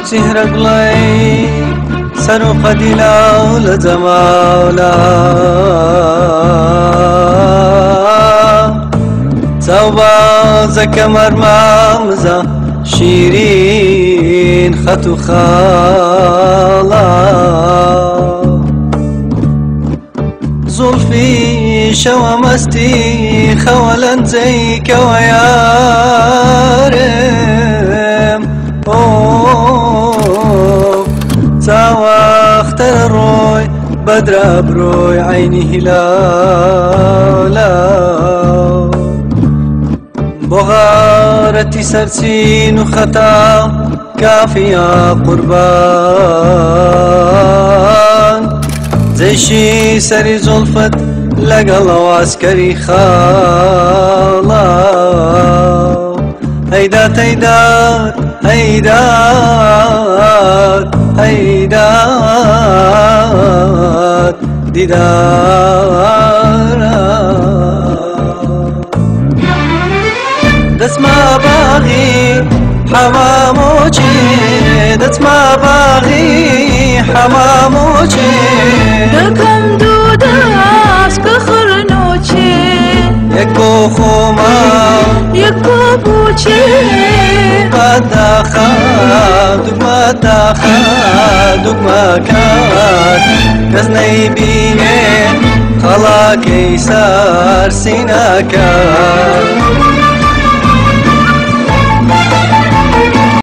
سهر قلي سرو قديلا ولا زماولا توبا زكا مرمامزة شيرين خطو خالا زلفي شوى مستي خولا زيك ويارم تاوى اختر الروي بدر بروي عيني هلالا بغارتي سرسين وخطا كافية قربان زيشي سري زلفت لقل وعسكري خالا هيدات هيدات هيدات هيدات ديدارا دس ما باغي حماموچي دس ما باغي حماموچي دكم دوداس كخرنوچي يكو خوما يكو بوچي مداخا دقما داخا دقما كات كزني بيني خلا كيسار سيناكا